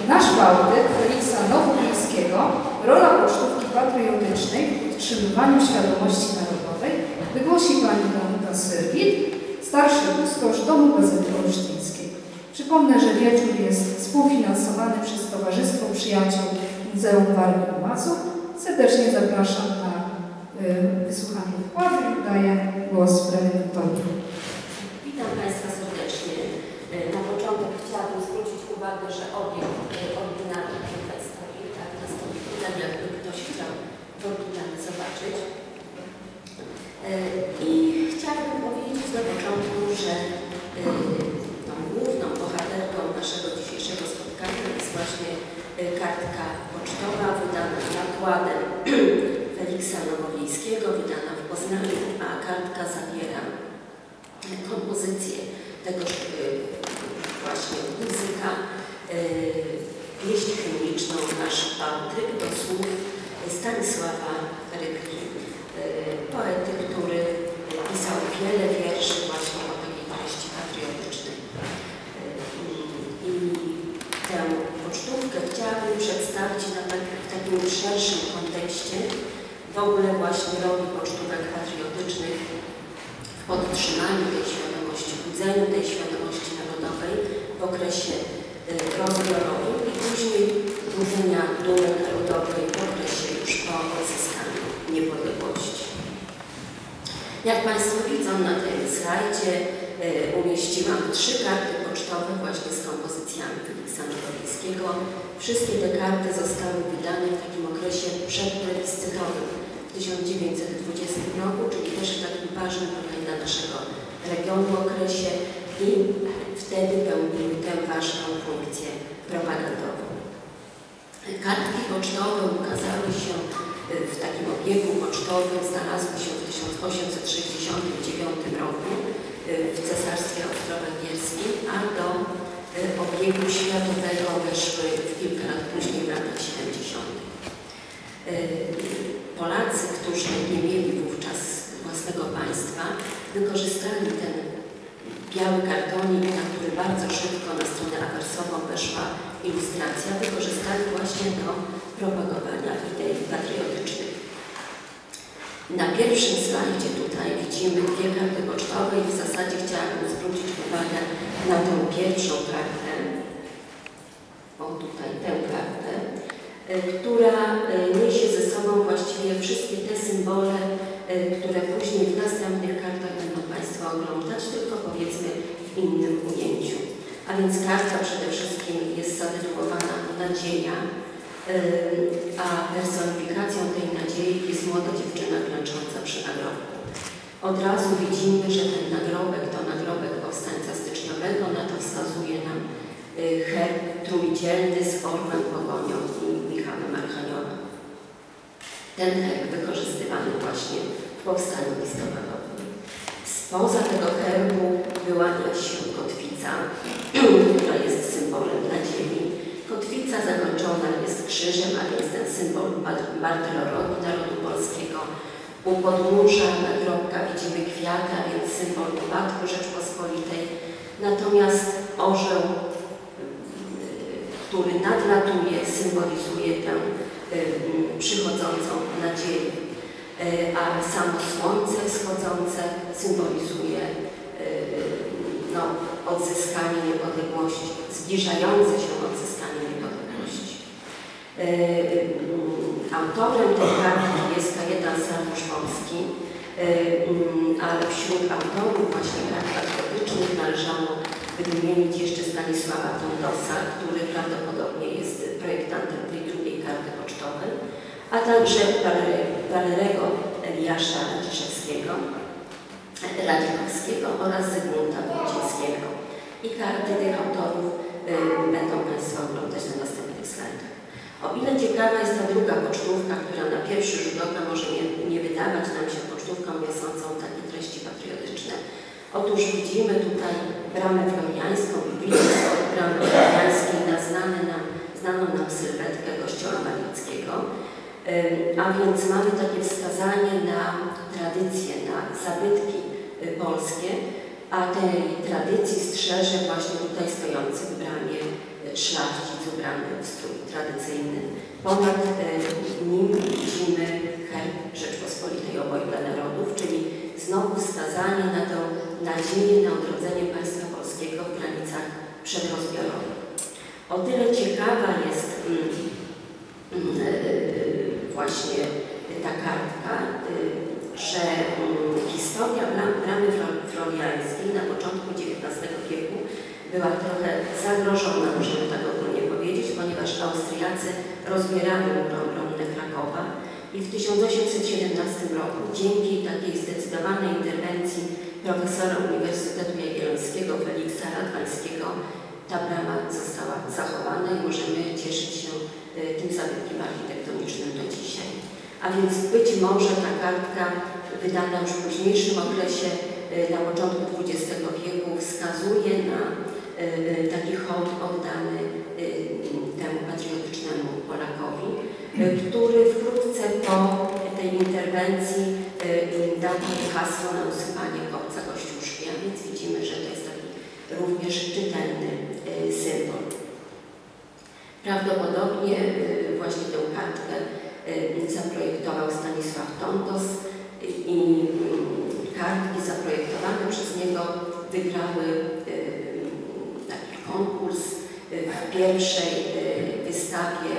Nasz bałtyk Feliksa Nowowiejskiego, rola pocztówki patriotycznej w podtrzymywaniu świadomości narodowej, wygłosi pani Danuta Syrwit, starszy kustosz Domu Gazety Olsztyńskiej. Przypomnę, że wieczór jest współfinansowany przez Towarzystwo Przyjaciół Muzeum Warmii i Mazur. Serdecznie zapraszam na wysłuchanie wykładu i daję głos prelegentowi. Witam Państwa serdecznie. Na początek chciałabym zwrócić uwagę, że obiekt oryginalny tutaj stoi, tak, na stole, jakby ktoś chciał w oryginale zobaczyć. I chciałabym powiedzieć na początku, że tą główną bohaterką naszego dzisiejszego spotkania jest właśnie kartka pocztowa wydana nakładem Feliksa Nowowiejskiego, wydana w Poznaniu, a kartka zawiera kompozycję tegoż właśnie muzyka, pieśń hymniczną Nasz Bałtyk do słów Stanisława Rykli, poety, który pisał wiele wierszy właśnie o takiej treści patriotycznej. I tę pocztówkę chciałabym przedstawić w takim szerszym kontekście w ogóle właśnie roli pocztówek patriotycznych w podtrzymaniu tej świadomości, budzeniu tej świadomości narodowej w okresie rozbiorowym i później budzenia dumy narodowej w okresie już po odzyskaniu niepodległości. Jak Państwo widzą na tym slajdzie, umieściłam 3 karty pocztowe właśnie z kompozycjami Feliksa Nowowiejskiego. Wszystkie te karty zostały wydane w takim okresie przedplebiscytowym w 1920 roku, czyli też w takim ważnym trochę dla naszego regionu okresie i wtedy pełniły tę ważną funkcję propagandową. Kartki pocztowe ukazały się w takim obiegu pocztowym, znalazły się w 1869 roku w Cesarstwie Austro-Węgierskim, a do obiegu światowego weszły w kilka lat później, w latach 70. Polacy, którzy nie mieli wówczas własnego państwa, wykorzystali ten biały kartonik, na który bardzo szybko na stronę awersową weszła ilustracja, wykorzystali właśnie do propagowania idei patriotycznych. Na pierwszym slajdzie tutaj widzimy 2 karty pocztowe i w zasadzie chciałabym zwrócić uwagę na tę pierwszą kartę, o tutaj tę kartę, która niesie ze sobą właściwie wszystkie te symbole, które później w następnych kartach będą Państwo oglądać, tylko powiedzmy w innym ujęciu. A więc karta przede wszystkim jest zatytułowana Nadzieja, a personifikacją tej nadziei jest młoda dziewczyna klęcząca przy nagrobku. Od razu widzimy, że ten nagrobek to nagrobek powstańca styczniowego, na to wskazuje nam herb trójdzielny z orłem, pogonią i Michałem Archaniołem. Ten herb wykorzystywany właśnie w powstaniu listopadowym. Spoza tego herbu wyłania się kotwica, która jest symbolem nadziei. Kotwica zakończona jest krzyżem, a więc ten symbol martyrologii narodu polskiego. U podnóża nagrobka widzimy kwiaty, a więc symbol upadku Rzeczpospolitej. Natomiast orzeł, który nadlatuje, symbolizuje tę przychodzącą nadzieję, a samo słońce wschodzące symbolizuje odzyskanie niepodległości, zbliżające się odzyskanie niepodległości. Autorem tej kartki jest Kajetan Sarnusz-Wolski, ale wśród autorów właśnie kart patriotycznych należało wymienić jeszcze Stanisława Tondosa, który prawdopodobnie jest projektantem tej drugiej karty pocztowej, a także Walerego Eliasza Radziechowskiego oraz Zygmunta Wójcińskiego. I karty tych autorów będą Państwo oglądać na następnych slajdach. O ile ciekawa jest ta druga pocztówka, która na pierwszy rzut oka może nie wydawać nam się pocztówką niosącą takie treści patriotyczne. Otóż widzimy tutaj bramę floriańską, biblijną od bramy floriańskiej na znaną nam sylwetkę kościoła mariackiego. A więc mamy takie wskazanie na tradycje, na zabytki polskie, a tej tradycji strzeże właśnie tutaj stojący w bramie szlachcic ubrany w strój tradycyjny. Ponad nim widzimy herb Rzeczpospolitej Obojga Narodów, czyli znowu wskazanie na tę nadzieję na odrodzenie państwa polskiego w granicach przedrozbiorowych. O tyle ciekawa jest właśnie ta kartka, że historia bramy floriańskiej na początku XIX wieku była trochę zagrożona, możemy tak ogólnie powiedzieć, ponieważ Austriacy rozbierali obronę Krakowa i w 1817 roku dzięki takiej zdecydowanej interwencji profesora Uniwersytetu Jagiellońskiego Feliksa Radwańskiego ta brama została zachowana i możemy cieszyć się tym zabytkiem architektonicznym do dzisiaj. A więc być może ta kartka wydana już w późniejszym okresie, na początku XX wieku, wskazuje na taki hołd oddany temu patriotycznemu Polakowi, który wkrótce po tej interwencji dał hasło na usypanie kopca Kościuszki, a więc widzimy, że to jest taki również czytelny symbol. Prawdopodobnie właśnie tę kartkę zaprojektował Stanisław Tontos i kartki zaprojektowane przez niego wygrały taki konkurs w pierwszej wystawie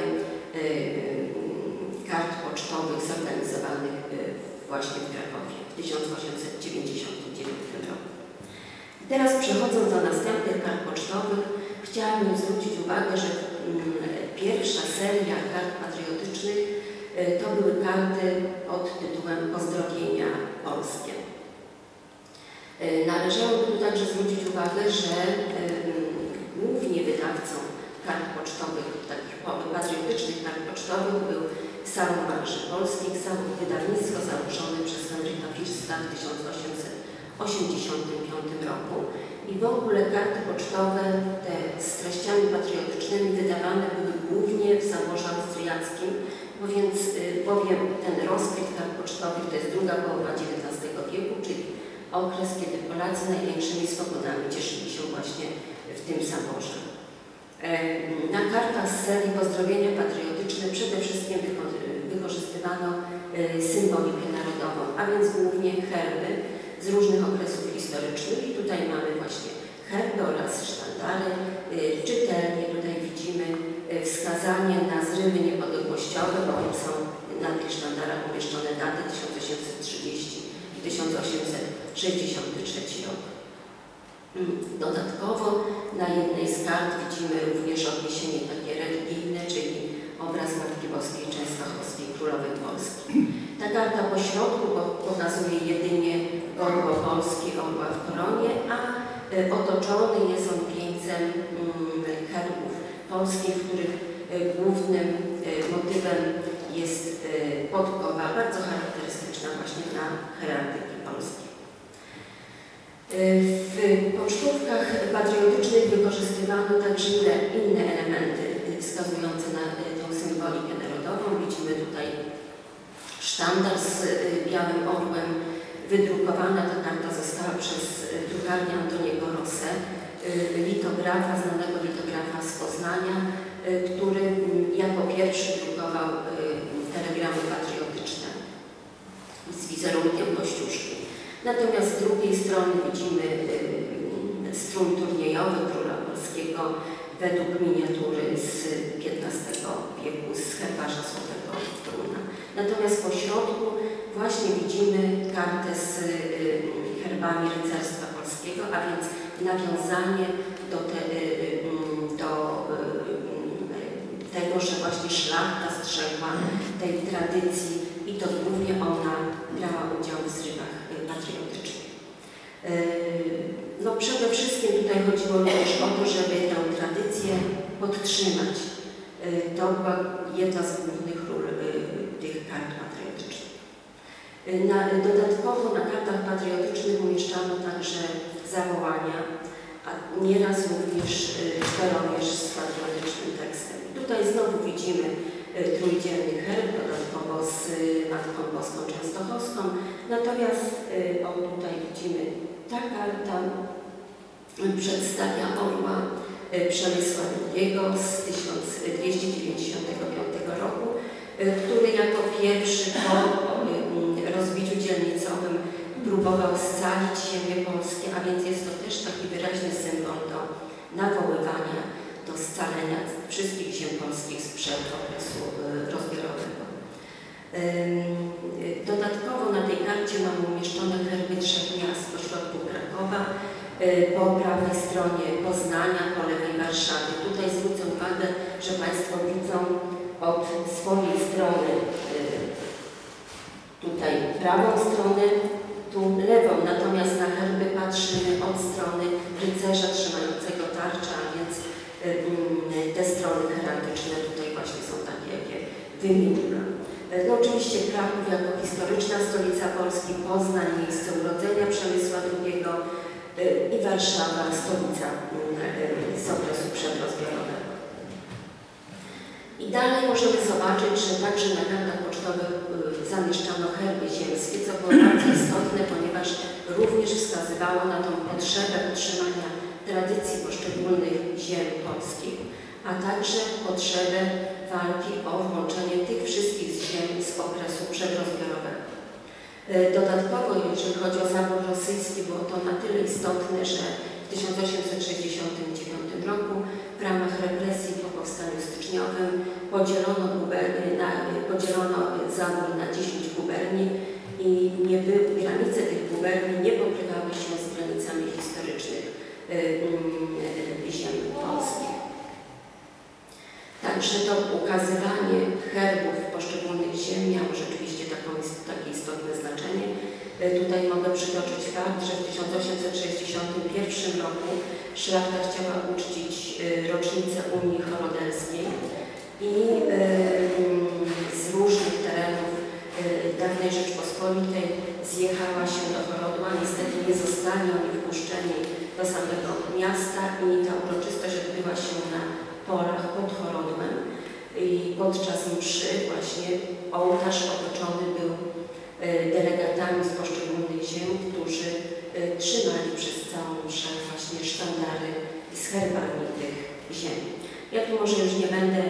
kart pocztowych zorganizowanych właśnie w Krakowie w 1899 roku. Teraz przechodząc do następnych kart pocztowych, chciałabym zwrócić uwagę, że pierwsza seria kart patriotycznych to były karty pod tytułem Pozdrowienia polskie. Należało tu także zwrócić uwagę, że głównie wydawcą kart pocztowych, takich patriotycznych kart pocztowych był Salon Marszy Polskich, wydawnictwo założone przez Henryka Firsta w 1885 roku. I w ogóle karty pocztowe te z treściami patriotycznymi wydawane były głównie w zaborze austriackim, bowiem ten rozkwit kart pocztowych to jest druga połowa XIX wieku, czyli okres, kiedy Polacy największymi swobodami cieszyli się właśnie w tym zaborze. Na kartach z serii Pozdrowienia patriotyczne przede wszystkim wykorzystywano symbolikę narodową, a więc głównie herby z różnych okresów historycznych. I tutaj mamy właśnie herby oraz sztandary. Czytelnie tutaj widzimy wskazanie na zrywy niepodległościowe, bowiem są na tych sztandarach umieszczone daty 1830 i 1863 rok. Dodatkowo na jednej z kart widzimy również odniesienie takie religijne, czyli obraz Matki Boskiej Częstochowskiej, Królowej Polski. Ta karta po środku pokazuje jedynie orła Polski, orła w koronie, a otoczony jest on wieńcem herbów polskich, w których głównym motywem jest podkowa, bardzo charakterystyczna właśnie dla heraldyki polskiej. W pocztówkach patriotycznych wykorzystywano także inne elementy wskazujące na tę symbolikę narodową. Widzimy tutaj sztandar z białym orłem. Wydrukowana ta karta została przez drukarnię Antoniego Rosse, litografa, znanego litografa z Poznania, który jako pierwszy drukował telegramy patriotyczne z wizerunkiem Kościuszki. Natomiast z drugiej strony widzimy strój turniejowy króla polskiego według miniatury z XV wieku z herbarza Złotego Struna. Natomiast po środku właśnie widzimy kartę z herbami rycerstwa polskiego, a więc nawiązanie do tego, że właśnie szlachta strzegła tej tradycji i to głównie ona brała udział w zrywach patriotycznych. No przede wszystkim tutaj chodziło również o to, żeby tę tradycję podtrzymać. To była jedna z głównych ról tych kart patriotycznych. Dodatkowo na kartach patriotycznych umieszczano także zawołania, a nieraz również czteromierz z patriotycznym tekstem. Tutaj znowu widzimy trójdzielny herb, dodatkowo z Matką Boską Częstochowską. Natomiast tutaj widzimy, ta karta przedstawia orła Przemysła II z 1295 roku, który jako pierwszy po rozbiciu dzielnicowym próbował scalić ziemie polskie, a więc jest to też taki wyraźny symbol do nawoływania, do scalenia wszystkich ziem polskich sprzed okresu rozbiorowego. Dodatkowo na tej karcie mamy umieszczone herby 3 miast pośrodku Krakowa, po prawej stronie Poznania, po lewej Warszawy. Tutaj zwrócę uwagę, że Państwo widzą od swojej strony tutaj prawą stronę, tu lewą, natomiast na herby patrzymy od strony rycerza trzymającego tarczę, a więc te strony heraldyczne tutaj właśnie są takie, jakie wymieniłam. No oczywiście Kraków jako historyczna stolica Polski, Poznań miejsce urodzenia Przemysła II i Warszawa stolica z okresu przedrozbiorowego. I dalej możemy zobaczyć, że także na kartach pocztowych zamieszczano herby ziemskie, co było bardzo istotne, ponieważ również wskazywało na tą potrzebę utrzymania tradycji poszczególnych ziem polskich, a także potrzebę walki o włączenie tych wszystkich ziem z okresu przedrozbiorowego. Dodatkowo, jeżeli chodzi o zabór rosyjski, było to na tyle istotne, że w 1869 roku w ramach represji po powstaniu styczniowym podzielono zabór na 10 guberni i granice tych guberni nie pokrywały się z granicami historycznych ziem polskich. Także to ukazywanie herbów poszczególnych ziem miało rzeczywiście takie istotne znaczenie. Tutaj mogę przytoczyć fakt, że w 1861 roku szlachta chciała uczcić rocznicę Unii Horodelskiej i z różnych terenów dawnej Rzeczpospolitej zjechała się do Horodła. Niestety nie zostali oni wpuszczeni do samego miasta i ta uroczystość odbyła się na polach pod Horodłem i podczas mszy właśnie ołtarz otoczony był delegatami z poszczególnych ziem, którzy trzymali przez całą mszę właśnie sztandary z herbami tych ziem. Ja tu może już nie będę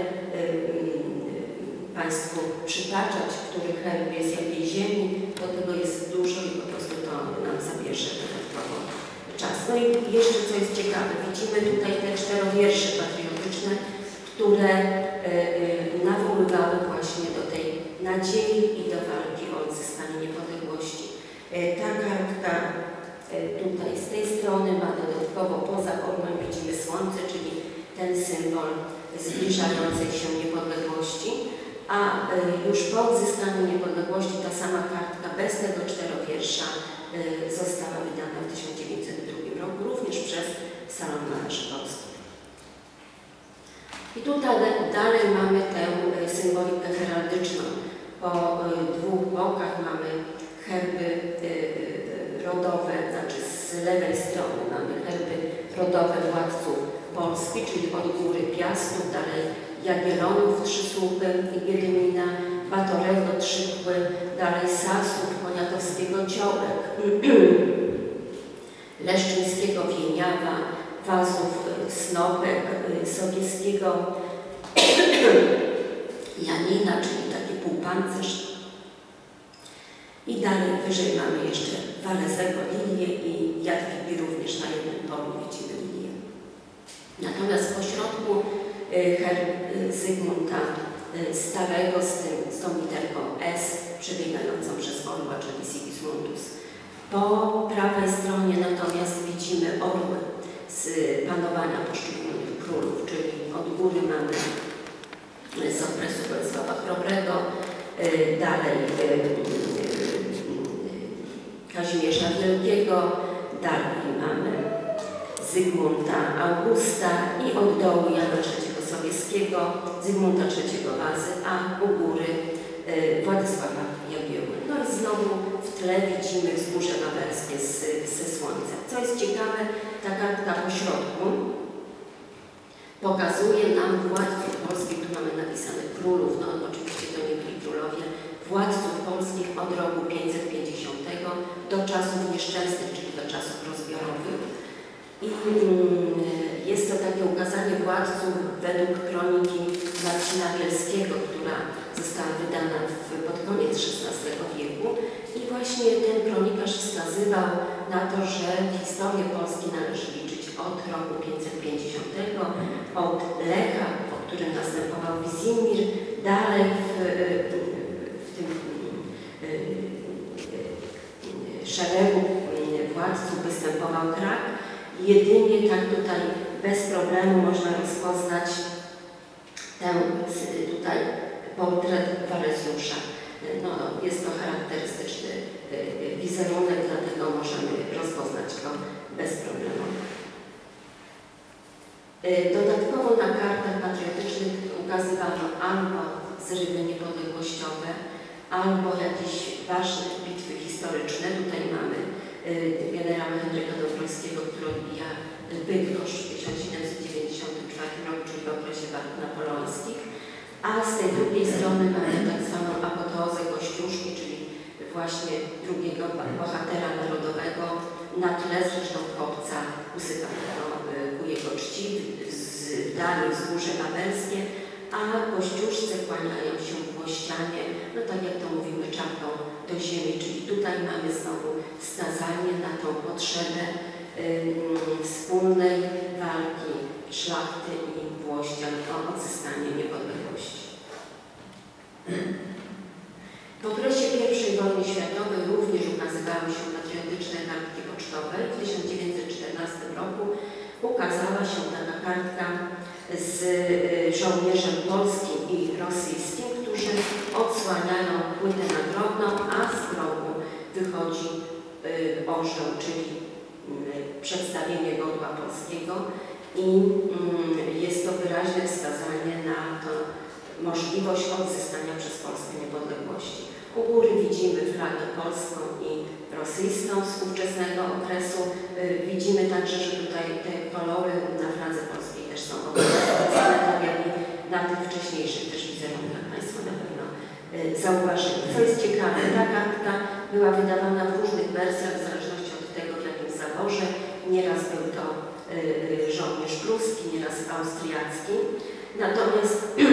Państwu przytaczać, który herb jest jakiej ziemi, bo tego jest dużo i po prostu to nam zabierze dodatkowo czas. No i jeszcze co jest ciekawe, widzimy tutaj te 4 wiersze patriotyczne, które nawoływały właśnie do tej nadziei i do walki o odzyskanie niepodległości. Ta kartka tutaj z tej strony ma dodatkowo poza orłem widzimy słońce, czyli ten symbol zbliżającej się niepodległości, a już po odzyskaniu niepodległości ta sama kartka bez tego 4-wiersza została wydana w 1902 roku również przez Salon Malarzy Polskich. I tutaj dalej mamy tę symbolikę heraldyczną. Po 2 bokach mamy herby rodowe, znaczy z lewej strony mamy herby rodowe władców Polski, czyli od góry Piastów, dalej Jagiellonów, 3 słupy, Wiedymina, Batorego, 3 Kły, dalej Sasów, Poniatowskiego Ciołek, Leszczyńskiego Wieniawa, Wazów, Snopek, Sobieskiego Janina, czyli taki półpancerz. I dalej wyżej mamy jeszcze Walezego lilię i Jadwigi również na jednym polu widzimy lilię. Natomiast po środku herb Zygmunta Starego z tą literką S przebiegającą przez orła, czyli Sigismundus. Po prawej stronie natomiast widzimy orły z panowania poszczególnych królów, czyli od góry mamy z okresu Bolesława Chrobrego, dalej Kazimierza Wielkiego, dalej mamy Zygmunta Augusta i od dołu Jana III Sobieskiego, Zygmunta III Wazy, a u góry Władysława Jagiełły. No i znowu w tle widzimy wzgórze wawerskie ze słońca. Co jest ciekawe, ta kartka po środku pokazuje nam władców polskich, tu mamy napisane królów, no oczywiście to nie byli królowie, władców polskich od roku 550 do czasów nieszczęsnych, czyli do czasów rozbiorowych. I jest to taki takie ukazanie władców według kroniki Marcina Bielskiego, która została wydana pod koniec XVI wieku. I właśnie ten kronikarz wskazywał na to, że historię Polski należy liczyć od roku 550, od Lecha, po którym następował Wizimir, dalej w tym szeregu władców występował Krak. Jedynie tak tutaj bez problemu można rozpoznać ten tutaj portret Walezjusza. No, jest to charakterystyczny wizerunek, dlatego możemy rozpoznać go bez problemu. Dodatkowo na kartach patriotycznych ukazywano albo zrywy niepodległościowe, albo jakieś ważne bitwy historyczne. Tutaj mamy generała Henryka Dąbrowskiego, który odbija Bydgoszcz w 1794 roku, czyli w okresie walk napoleońskich. A z tej drugiej strony mamy tak zwaną apoteozę Kościuszki, czyli właśnie drugiego bohatera narodowego na tle zresztą kopca usypanego ku jego czci, w dali wzgórze Wawelskie, a Kościuszce kłaniają się włościanie, no tak jak to mówimy, czapką do ziemi, czyli tutaj mamy znowu wskazanie na tą potrzebę wspólnej walki szlachty i włościan o odzyskanie niepodległości. W okresie I wojny światowej również ukazywały się patriotyczne kartki pocztowe. W 1914 roku ukazała się taka kartka z żołnierzem polskim i rosyjskim, którzy odsłaniają płytę nagrobną, a z grobu wychodzi orzeł, czyli przedstawienie godła polskiego i jest to wyraźne wskazanie na to możliwość odzyskania przez Polskę niepodległości. U góry widzimy flagę polską i rosyjską z ówczesnego okresu. Widzimy także, że tutaj te kolory na fladze polskiej też są obecne, tak jak i na tych wcześniejszych też wizerunkach Państwo na pewno zauważyli. Co jest ciekawe, ta kartka była wydawana w różnych wersjach w zależności od tego, w jakim zaborze. Nieraz był to żołnierz pruski, nieraz austriacki. Natomiast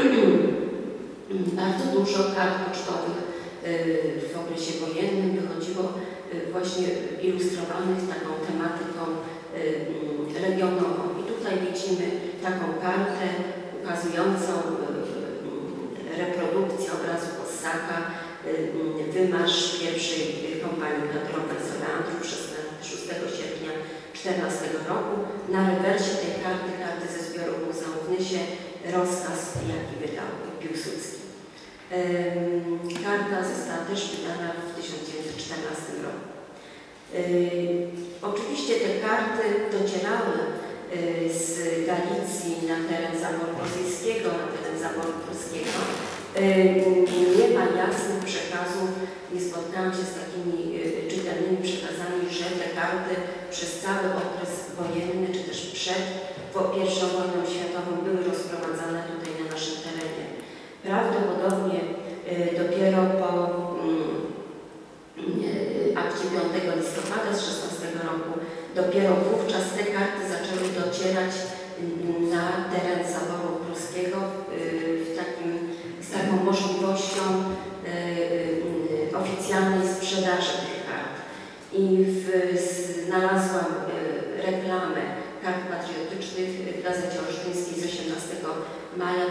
bardzo dużo kart pocztowych w okresie wojennym wychodziło właśnie ilustrowanych taką tematyką regionową. I tutaj widzimy taką kartę ukazującą reprodukcję obrazu Kossaka, wymarsz pierwszej kompanii kadrowej z Orleanów 6 sierpnia 14 roku. Na rewersie tej karty, karty ze zbioru Muzeum w Nysie, rozkaz, jaki wydał Piłsudski. Karta została też wydana w 1914 roku. Oczywiście te karty docierały z Galicji na teren zaboru rosyjskiego, na teren zaboru pruskiego. Nie ma jasnych przekazów, nie spotkałam się z takimi czytelnymi przekazami, że te karty przez cały okres wojenny, czy też przed I wojną światową były rozprowadzane tutaj na naszym terenie. Prawdopodobnie dopiero po akcie 5 listopada z 16 roku, dopiero wówczas te karty zaczęły docierać na teren zaboru pruskiego z taką możliwością oficjalnej sprzedaży tych kart. I znalazłam reklamę kart patriotycznych w Gazecie Olsztyńskiej z 18 maja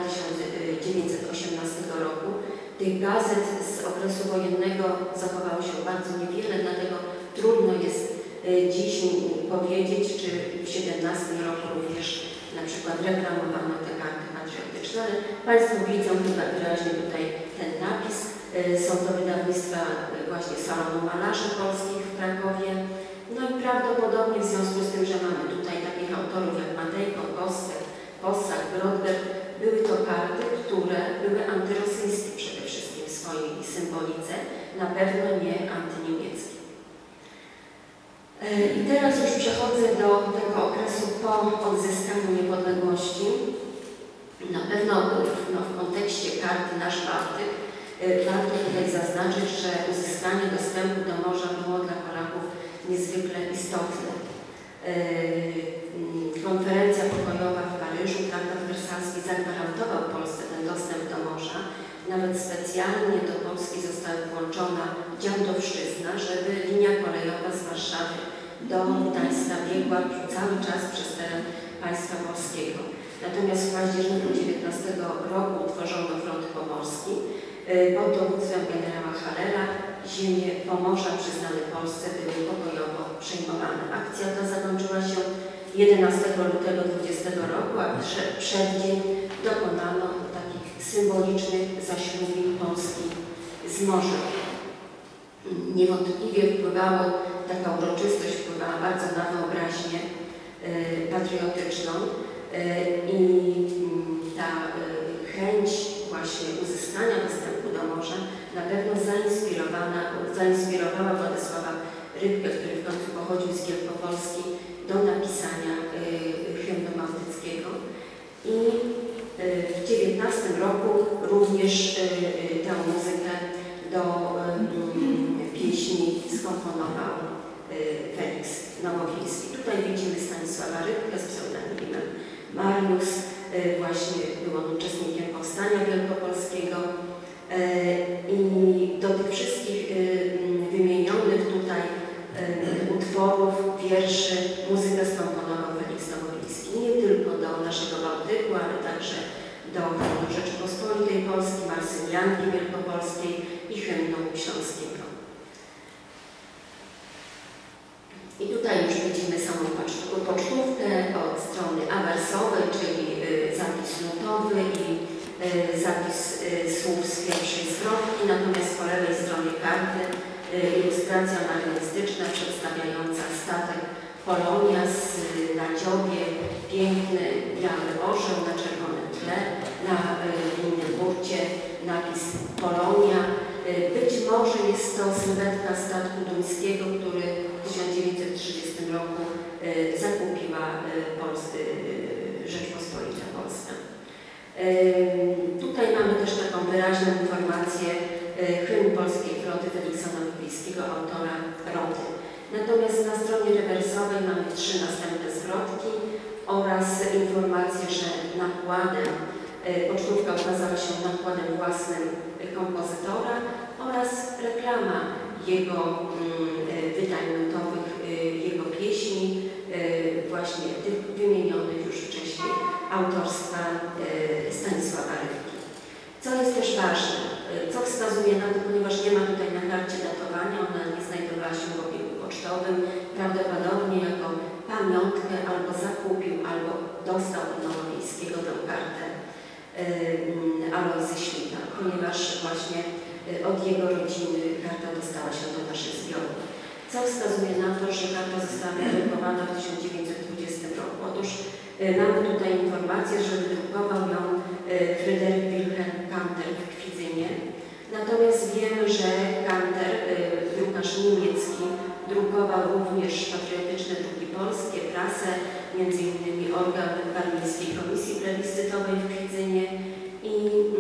1918 roku. Tych gazet z okresu wojennego zachowało się bardzo niewiele, dlatego trudno jest dziś powiedzieć, czy w 17 roku również na przykład reklamowano te karty patriotyczne, ale Państwo widzą chyba wyraźnie tutaj ten napis. Są to wydawnictwa właśnie Salonu Malarzy Polskich w Krakowie. No i prawdopodobnie w związku z tym, że mamy tutaj takich autorów jak Matejko, Kossak, Brodberg, były to karty, które były antyrosyjskie przede wszystkim w swojej symbolice, na pewno nie antyniemieckie. I teraz już przechodzę do tego okresu po odzyskaniu niepodległości. Na pewno w kontekście karty Nasz Bałtyk warto tutaj zaznaczyć, że uzyskanie dostępu do morza było dla Polaków niezwykle istotne. Konferencja pokojowa w Paryżu Paryżu traktat wersalski zagwarantował Polsce ten dostęp do morza. Nawet specjalnie do Polski została włączona Działdowszczyzna, żeby linia kolejowa z Warszawy do Gdańska biegła cały czas przez teren państwa polskiego. Natomiast w październiku 19 roku utworzono front pomorski. Pod dowództwem generała Halera ziemie Pomorza przyznane Polsce były pokojowo przejmowane. Akcja ta zakończyła się 11 lutego 20 roku, a przed dzień dokonano takich symbolicznych zaślubin Polski z morzem. Niewątpliwie taka uroczystość wpływała bardzo na wyobraźnię patriotyczną i ta chęć właśnie uzyskania dostępu do morza na pewno zainspirowała Władysława Rybkę, który w końcu pochodził z Wielkopolski, do napisania hymnu bałtyckiego. I w 19 roku również tę muzykę do pieśni skomponował Feliks Nowowiejski. Tutaj widzimy Stanisława Rybkę z pseudonimem Mariusz. Właśnie był on uczestnikiem Powstania Wielkopolskiego i do tych wszystkich wymienionych tutaj utworów, wierszy muzykę skomponował Feliks Nowowiejski. Nie tylko do naszego Bałtyku, ale także do hymnu Rzeczypospolitej Polskiej, Marsylianki Wielkopolskiej i hymnu śląskiego. I tutaj już widzimy samą pocztówkę od strony awersowej, czyli zapis nutowy i zapis słów z pierwszej zwrotki, natomiast po lewej stronie karty ilustracja anachronistyczna przedstawiająca statek Polonia na dziobie, piękny biały orzeł na czerwonym tle, na innym burcie napis Polonia. Być może jest to sylwetka statku duńskiego, który w 1930 roku zakupiła Rzeczpospolita Polska. Tutaj mamy też taką wyraźną informację hymn polskiej floty Feliksa Nowowiejskiego, autora Roty. Natomiast na stronie rewersowej mamy 3 następne zwrotki oraz informację, że nakładem pocztówka ukazała się nakładem własnym kompozytora oraz reklama jego wydań nutowych, jego pieśni, właśnie tych wymienionych już wcześniej autorstwa Stanisława Rybki. Co jest też ważne, co wskazuje na to, ponieważ nie ma tutaj na karcie datowania, ona nie znajdowała się w obiegu pocztowym, prawdopodobnie jako pamiątkę albo zakupił, albo dostał od Nowowiejskiego tę kartę Alojzy Śliwa, ponieważ właśnie od jego rodziny karta dostała się do naszych zbiorów. Co wskazuje na to, że karta została wydrukowana w 1920 roku. Otóż mamy tutaj informację, że wydrukował ją Fryderyk Wilhelm Kanter w Kwidzynie. Natomiast wiemy, że Kanter, drukarz niemiecki, drukował również patriotyczne druki polskie, prasę, m.in. organ Warmińskiej Komisji Plebiscytowej w Kwidzynie i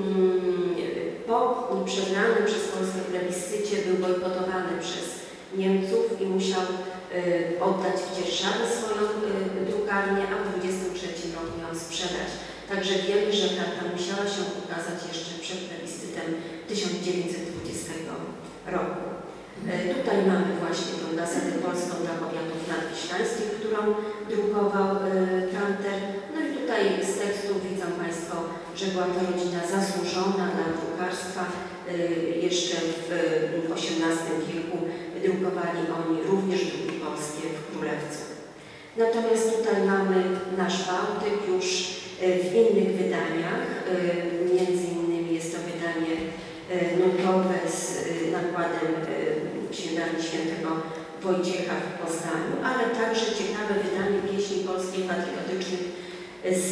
po przegranym przez Polskę plebiscycie był bojkotowany przez Niemców i musiał oddać w Dzierżawie swoją drukarnię, a w 1923 roku ją sprzedać. Także wiemy, że karta musiała się ukazać jeszcze przed plebiscytem 1920 roku. Tutaj mamy właśnie tę gazetę polską dla powiatów nadwiślańskich, którą drukował Kanter. No i tutaj z tekstu widzą Państwo, że była to rodzina zasłużona dla drukarstwa. Jeszcze w XVIII wieku drukowali oni również druki polskie w Królewcu. Natomiast tutaj mamy nasz Bałtyk już w innych wydaniach. Między innymi jest to wydanie nutowe z nakładem Księgarni Świętego Wojciecha w Poznaniu, ale także ciekawe wydanie pieśni polskich patriotycznych z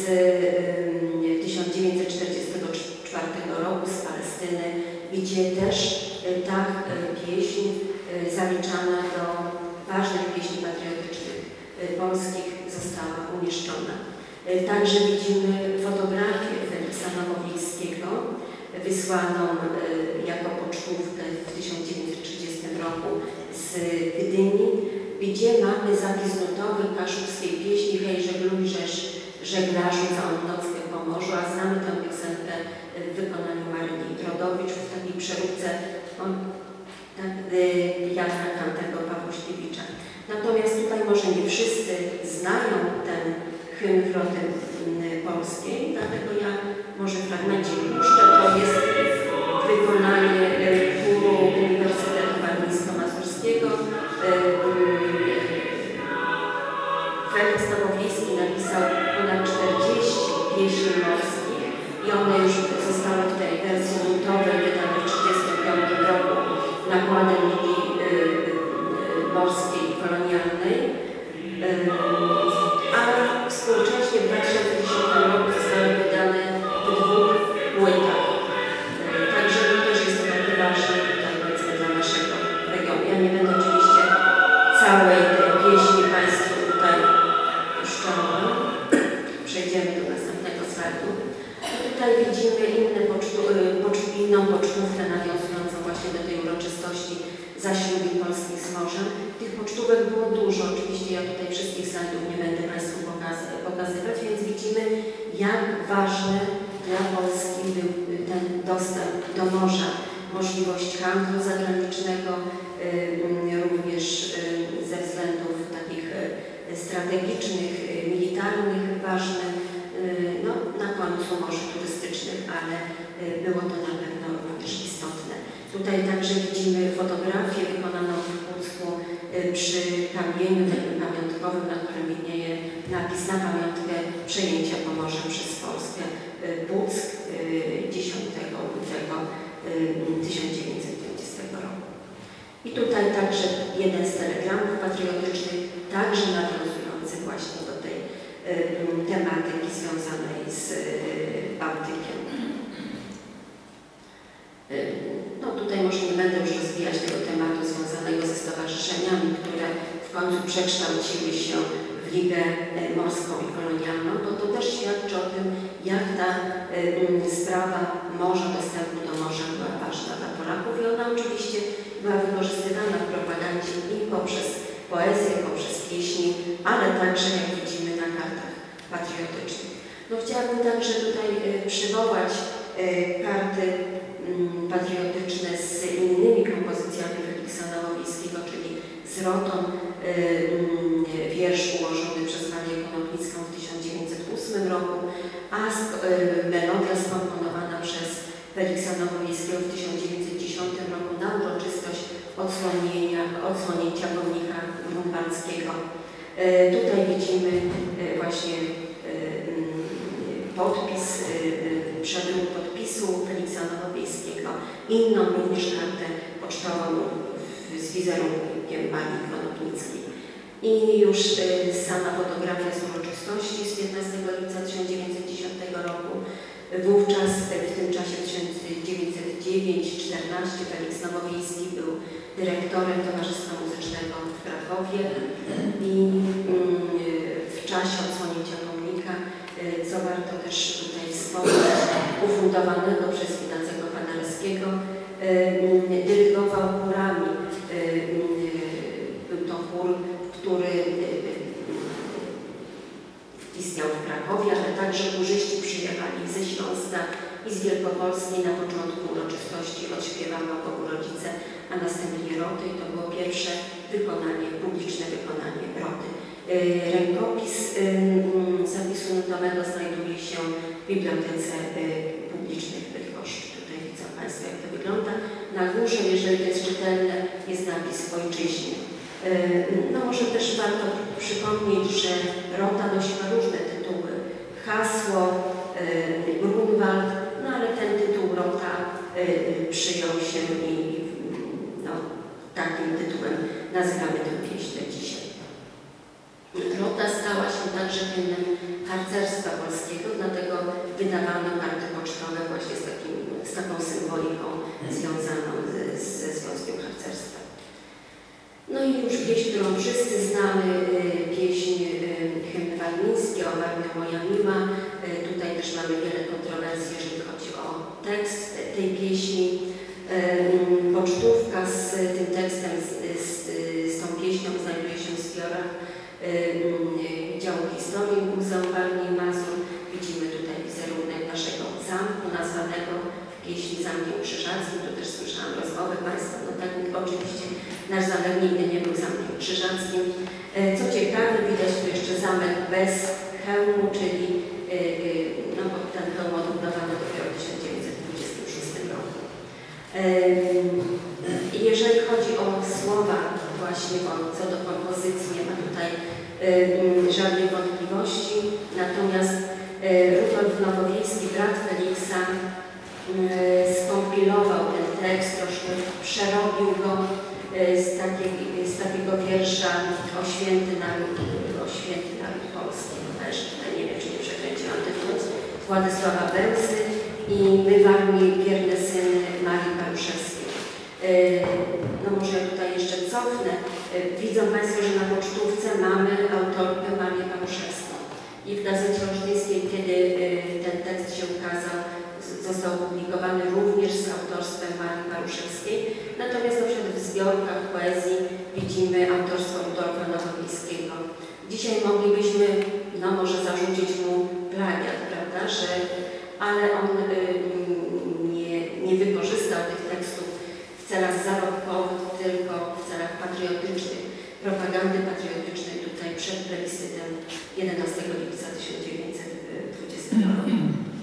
1944 roku z Palestyny, gdzie też ta pieśń zaliczana do ważnych pieśni patriotycznych polskich została umieszczona. Także widzimy fotografię Feliksa Nowowiejskiego wysłaną jako pocztówkę w 1930 roku z Gdyni, gdzie mamy zapis nutowy kaszubskiej pieśni Hej, żegluj, żeglarzu całą nockę po morzu, a znamy tę piosenkę w wykonaniu Maryni Rodowicz w takiej przeróbce Jana Kantego Pawłuśkiewicza. Natomiast tutaj może nie wszyscy znają ten hymn Roty Polskiej, dlatego ja może fragmencik puszczę. To jest wykonanie chóru Uniwersytetu Warmińsko-Mazurskiego. Felix Nowowiejski napisał ponad 40 pieśni morskich i one już zostały w tej wersji nutowej wydanej w 1935 roku nakładem Ligi Morskiej i Kolonialnej, a współcześnie w 2010 roku zostały wydane w 2 płytach. Także też jest to takie ważne tutaj powiedzmy dla naszego regionu. Ja nie będę oczywiście całej tej pieśni Państwu tutaj puszczała. Przejdziemy do następnego slajdu. Tutaj widzimy inną pocztówkę nawiązującą właśnie do tej uroczystości zaślubin polskich z morzem. Tych pocztówek było dużo. Oczywiście ja tutaj wszystkich slajdów nie będę Państwu pokazywać, więc widzimy, jak ważny dla Polski był ten dostęp do morza, możliwość handlu zagranicznego, również ze względów takich strategicznych, militarnych ważny, no na końcu może turystycznych, ale było to na pewno również istotne. Tutaj także widzimy fotografię wykonaną w Pucku przy kamieniu takim pamiątkowym, na którym widnieje napis na pamiątkę przejęcia Pomorza przez Polskę. Puck 10 lutego 1920 roku. I tutaj także jeden z telegramów patriotycznych, także nawiązujący właśnie do tej tematyki związanej z Bałtykiem. No tutaj może nie będę już rozwijać tego tematu związanego ze stowarzyszeniami, które w końcu przekształciły się w Ligę Morską i Kolonialną, bo to też świadczy o tym, jak ta sprawa morza, dostępu do morza była ważna dla Polaków i ona oczywiście była wykorzystywana w propagandzie i poprzez poezję, poprzez pieśni, ale także, jak widzimy, na kartach patriotycznych. No, chciałabym także tutaj przywołać karty patriotyczne z innymi kompozycjami Feliksa Nowowiejskiego, czyli z Rotą, wiersz ułożony przez Marię Konopnicką w 1908 roku, a melodia skomponowana przez Feliksa Nowowiejskiego w 1910 roku na uroczystość odsłonięcia pomnika Grunwaldzkiego. Tutaj widzimy właśnie podpis, przedruk podpisu Feliksa Nowowiejskiego, inną również kartę pocztową z wizerunkiem Marii Konopnickiej. I już sama fotografia z uroczystości z 15 lipca 1910 roku. Wówczas, w tym czasie 1909-14 Feliks Nowowiejski był dyrektorem Towarzystwa Muzycznego w Krakowie i w czasie odsłonięcia pomnika, co warto też tutaj wspomnieć, ufundowanego przez Ignacego Paderewskiego, dyrygował chórami. Był to chór, który istniał w Krakowie, ale także chórzyści przyjechali ze Śląska i z Wielkopolski. Na początku uroczystości odśpiewano Bogu Rodzice, a następnie Roty. I to było pierwsze wykonanie, publiczne wykonanie Roty. Rękopis zapisu nutowego znajduje się w Bibliotece Publicznej w Bydgoszczy. Tutaj widzą Państwo, jak to wygląda. Na górze, jeżeli to jest czytelne, jest napis w ojczyźnie. No może też warto przypomnieć, że Rota nosiła różne tytuły. Hasło, Grunwald, no ale ten tytuł Rota przyjął się i no, takim tytułem nazywamy tę pieśń dzisiaj. Rota stała się także hymnem harcerstwa polskiego, dlatego wydawano karty pocztowe właśnie z taką symboliką związaną ze Związkiem Harcerstwa. No i już pieśń, którą wszyscy znamy, pieśń hymn walmiński, o Warmia moja miła. Tutaj też mamy wiele kontrowersji, jeżeli chodzi o tekst tej pieśni. Pocztówka z tym tekstem, z tą pieśnią znajduje się w zbiorach Działu Historii Muzeum Warmii i Mazur. pieśni Zamkiem Krzyżackim, tu też słyszałam rozmowę Państwa, no tak, oczywiście nasz zamek nigdy nie był Zamkiem Krzyżackim. Co ciekawe, widać tu jeszcze zamek bez hełmu, czyli no bo ten hełm odbudowano dopiero w 1926 roku. Jeżeli chodzi o słowa właśnie, co do kompozycji, nie ma tutaj żadnej wątpliwości, natomiast Rudolf Nowowiejski, brat Feliksa, skompilował ten tekst, troszkę przerobił go z takiego wiersza o święty naród polski. Też tutaj nie wiem, czy nie przekręciłam tytuł, Władysława Bełzy i my w armii wierne syny Marii Paruszewskiej. No może ja tutaj jeszcze cofnę. Widzą Państwo, że na pocztówce mamy autorkę Marię Paruszewską. I w Gazecie Olsztyńskiej, kiedy ten tekst się ukazał, został opublikowany również z autorstwem Marii Paruszewskiej. Natomiast na przykład w zbiorkach poezji widzimy autorstwo Rudolfa Nowowiejskiego. Dzisiaj moglibyśmy, no może zarzucić mu plagiat, prawda, ale on nie wykorzystał tych tekstów w celach zarobkowych, tylko w celach patriotycznych, propagandy patriotycznej tutaj przed plebiscytem 11 lipca 1920 roku.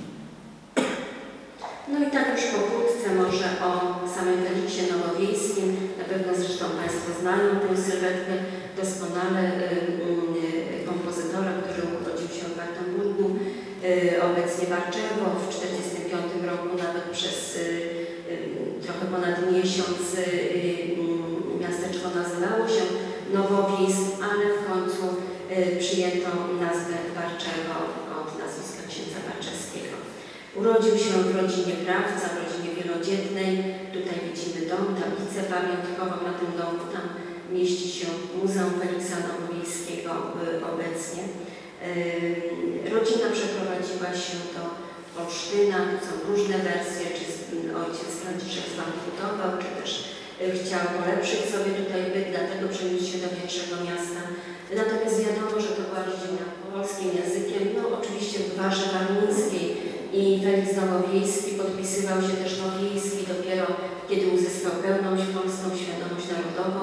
No i tak już pokrótce może o samym Feliksie Nowowiejskim. Na pewno zresztą Państwo znają tę sylwetkę doskonale kompozytora, który urodził się w Wartenburgu, obecnie Warczewo. W 1945 roku nawet przez trochę ponad miesiąc miasteczko nazywało się Nowowiejsk, ale w końcu przyjęto nazwę Warczewo od nazwiska księdza Warczewskiego. Urodził się w rodzinie krawca, w rodzinie wielodzietnej. Tutaj widzimy dom, tablicę pamiątkową na tym domu. Tam mieści się Muzeum Feliksa Nowowiejskiego obecnie. Rodzina przeprowadziła się do Olsztyna. Są różne wersje, czy ojciec Franciszek zbankrutował, czy też chciał polepszyć sobie tutaj byt, dlatego przeniósł się do większego miasta. Natomiast wiadomo, że to była rodzina polskim językiem, no oczywiście w Warze Warmińskiej. I Feliks Nowowiejski podpisywał się też Nowiejski dopiero kiedy uzyskał pełną polską świadomość narodową.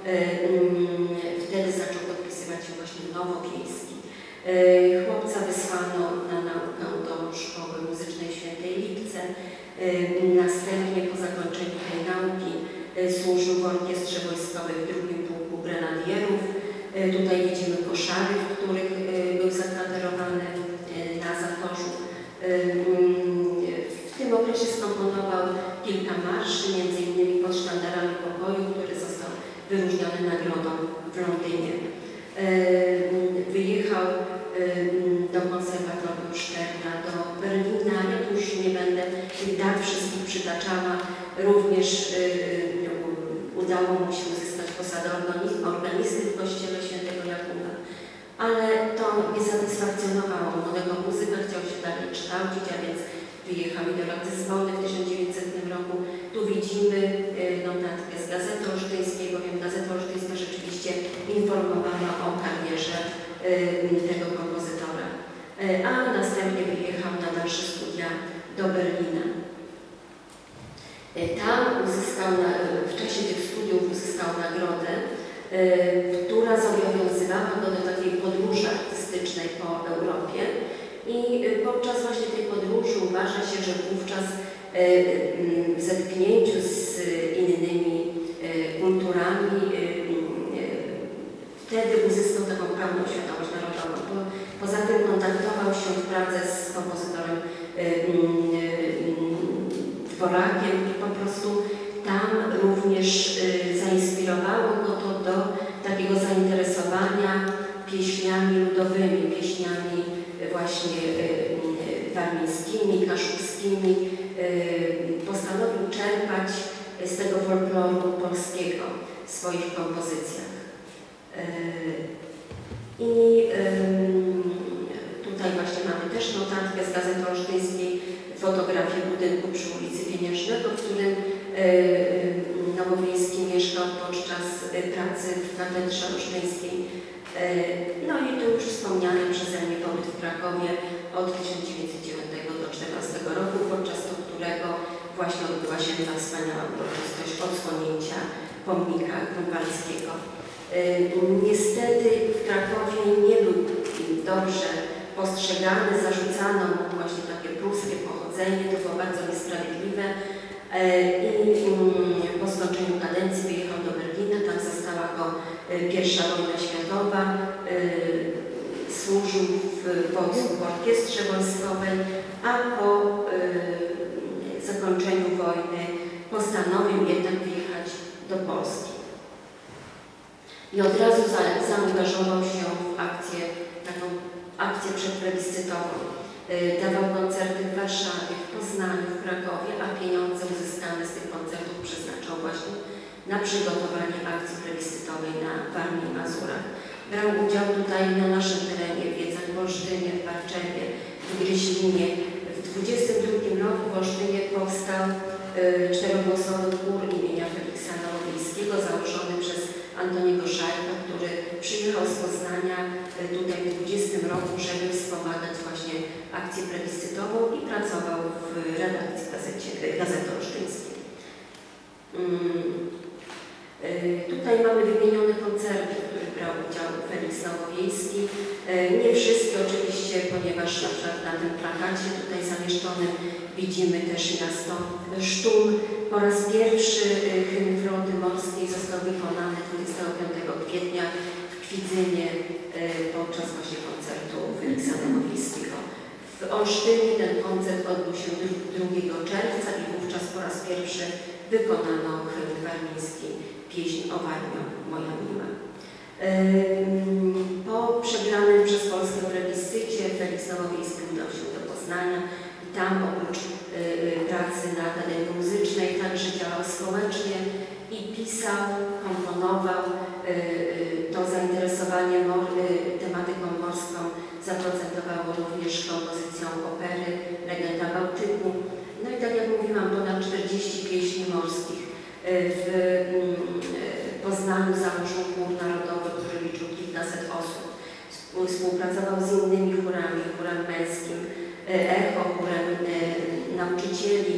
Wtedy zaczął podpisywać się właśnie Nowowiejski. Chłopca wysłano na naukę do Szkoły Muzycznej w Świętej Lipce. Następnie po zakończeniu tej nauki służył w orkiestrze wojskowej w II Pułku Grenadierów. Tutaj widzimy koszary, w których był zakwaterowany na Zatorzu. W tym okresie skomponował kilka marszy, m.in. pod sztandarami pokoju, który został wyróżniony nagrodą w Londynie. Wyjechał do konserwatorium Szterna, do Berlina. Ja tu już nie będę tych dat wszystkich przytaczała. Również udało mu się uzyskać posadę organisty w kościele świętego Jakuba. Ale to nie satysfakcjonowało młodego muzyka, chciał się dalej kształcić, a więc wyjechał do Ratyzbony w 1900 roku. Tu widzimy notatkę z Gazety Olsztyńskiej, bowiem Gazeta Olsztyńska rzeczywiście informowała o karierze tego kompozytora. A następnie wyjechał na dalsze studia do Berlina. Tam uzyskał, w czasie tych studiów uzyskał nagrodę, która zobowiązywała go do takiej podróży artystycznej po Europie i podczas właśnie tej podróży uważa się, że wówczas w zetknięciu z innymi kulturami wtedy uzyskał taką pełną świadomość narodową. Poza tym kontaktował się w Pradze z kompozytorem Dworakiem i po prostu tam również zainspirowało go to do takiego zainteresowania pieśniami ludowymi, pieśniami właśnie warmińskimi, kaszubskimi. Postanowił czerpać z tego folkloru polskiego w swoich kompozycjach. I tutaj właśnie mamy też notatkę z Gazety Olsztyńskiej, fotografię budynku przy ulicy Pieniężnego, w którym Nowowiejski mieszkał podczas pracy w katedrze olsztyńskiej. No i tu już wspomniany przeze mnie pobyt w Krakowie od 1909 do 1914 roku, podczas którego właśnie odbyła się ta wspaniała uroczystość odsłonięcia pomnika Grunwaldzkiego. Niestety w Krakowie nie był dobrze postrzegany, zarzucano mu właśnie takie pruskie pochodzenie, to było bardzo niesprawiedliwe i po skończeniu kadencji wyjechał do Berlina, tam zastała go I wojna światowa, służył w wojsku, w orkiestrze wojskowej, a po zakończeniu wojny postanowił jednak wyjechać do Polski. I od razu zaangażował się w taką akcję przedplebiscytową. Dawał koncerty w Warszawie, w Poznaniu, w Krakowie, a pieniądze uzyskane z tych koncertów przeznaczał właśnie na przygotowanie akcji plebiscytowej na Warmii i Mazurach. Brał udział tutaj na naszym terenie, w Wiedzach, w Olsztynie, w Barczewie, w Gryźlinie. W 1922 roku w Olsztynie powstał czterogłosowy chór imienia Feliksa Nowowiejskiego, założony przez Antoniego Szajka, który przyjechał z Poznania tutaj w 20 roku, żeby wspomagać właśnie akcję plebiscytową i pracował w redakcji Gazety Olsztyńskiej. Tutaj mamy wymienione koncerty, w których brał udział Feliks Nowowiejski. Nie wszystkie oczywiście, ponieważ na przykład na tym plakacie tutaj zamieszczonym widzimy też miasto Sztum. Po raz pierwszy hymn Floty Morskiej został wykonany 25 kwietnia w Kwidzynie podczas właśnie koncertu Feliksa Nowowiejskiego. W Olsztynie ten koncert odbył się 2 czerwca i wówczas po raz pierwszy wykonano hymn warmiński, pieśń o Warmio, moja miła. Po przegranym przez Polskę plebiscycie Feliks Nowowiejski udał się do Poznania i tam oprócz pracy na Akademii Muzycznej także działał społecznie i pisał, komponował. To zainteresowanie tematyką morską zaprocentowało również kompozycją opery Legenda Bałtyku. No i tak jak mówiłam, ponad 40 pieśni morskich. W Poznaniu założył chór narodowy, który liczył kilkaset osób. Współpracował z innymi chórami, chórem męskim, Echo, chórem nauczycieli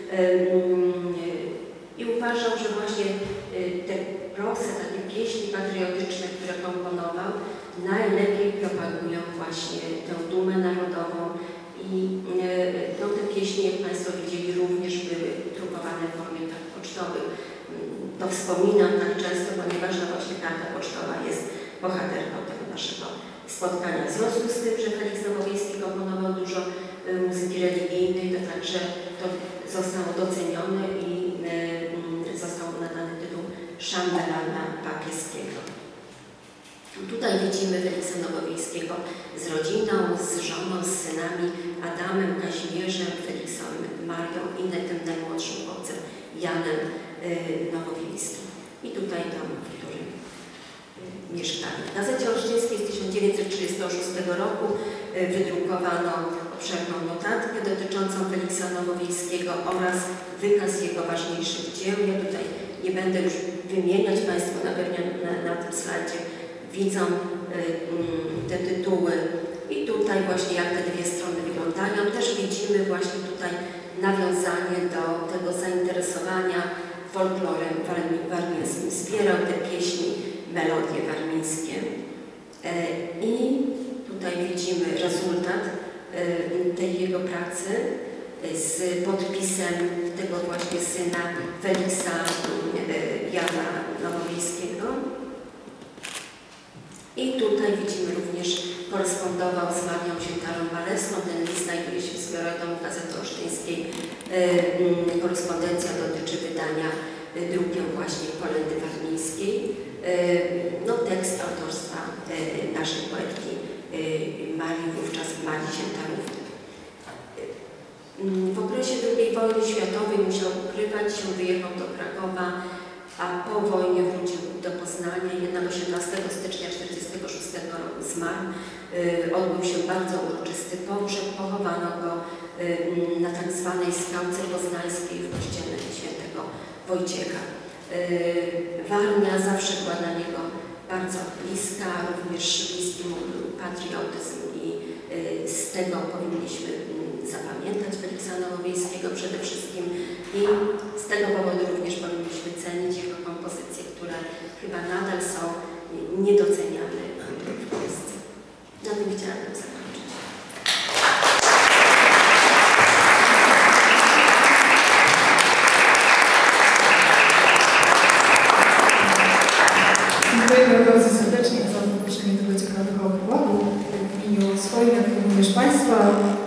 i uważał, że właśnie te proste, takie pieśni patriotyczne, które komponował, najlepiej propagują właśnie tę dumę narodową i no, te pieśni, jak Państwo widzieli, również były drukowane w formie pocztowych. To wspominam tak często, ponieważ no właśnie karta pocztowa jest bohaterką tego naszego spotkania. W związku z tym, że Feliks Nowowiejski komponował dużo muzyki religijnej, to także to zostało docenione i został nadany tytuł szambelana papieskiego. Tutaj widzimy Feliksa Nowowiejskiego z rodziną, z żoną, z synami Adamem, Kazimierzem, Feliksem, Marią i tym najmłodszym chłopcem Janem Nowowiejskim. I tutaj dom, w którym mieszkali. W Gazecie Olsztyńskiej z 1936 roku wydrukowano obszerną notatkę dotyczącą Feliksa Nowowiejskiego oraz wykaz jego ważniejszych dzieł. Ja tutaj nie będę już wymieniać, Państwo na pewno na tym slajdzie widzą te tytuły. I tutaj właśnie jak te dwie strony wyglądają. Też widzimy właśnie tutaj nawiązanie do tego zainteresowania folklorem warmińskim. Wspierał te pieśni, melodie warmińskie. I tutaj widzimy rezultat tej jego pracy z podpisem tego właśnie syna Feliksa Jana Nowowiejskiego. I tutaj widzimy również korespondował z Marią Ziętarą-Walesną. Ten list znajduje się w zbiorach Domu Gazety Olsztyńskiej. Korespondencja dotyczy wydania drukiem właśnie Kolendy Warmińskiej. No, tekst autorstwa naszej poetki Marii, wówczas Marii Ziętarówny. W okresie II wojny światowej musiał ukrywać się, wyjechał do Krakowa, a po wojnie wrócił do Poznania. Jednak 18 stycznia 1946 roku zmarł. Odbył się bardzo uroczysty pogrzeb. Pochowano go na tak zwanej skałce poznańskiej w kościele świętego Wojciecha. Warmia zawsze była dla niego bardzo bliska, również bliski mu był patriotyzm i z tego powinniśmy zapamiętać Feliksa Nowowiejskiego przede wszystkim i z tego powodu również powinniśmy cenić jego kompozycje, które chyba nadal są niedoceniane w Polsce. Na tym chciałabym zakończyć. Dziękuję bardzo serdecznie za zaproszenie do tego ciekawego wykładu. W imieniu swoim, jak również Państwa